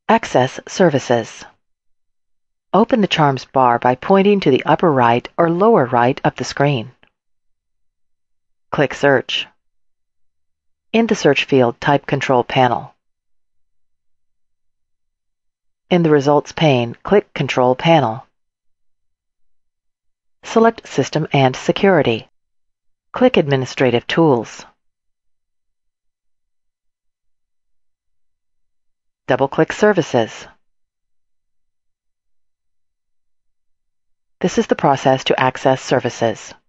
Access Services. Open the Charms bar by pointing to the upper right or lower right of the screen. Click Search. In the search field, type Control Panel. In the Results pane, click Control Panel. Select System and Security. Click Administrative Tools. Double-click Services. This is the process to access services.